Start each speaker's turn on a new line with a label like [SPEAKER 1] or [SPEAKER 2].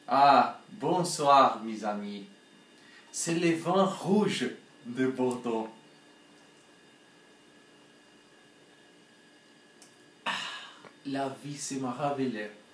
[SPEAKER 1] Ah, bonsoir, mes amis. C'est les vins rouges de Bordeaux. Ah, la vie s'est meravillée.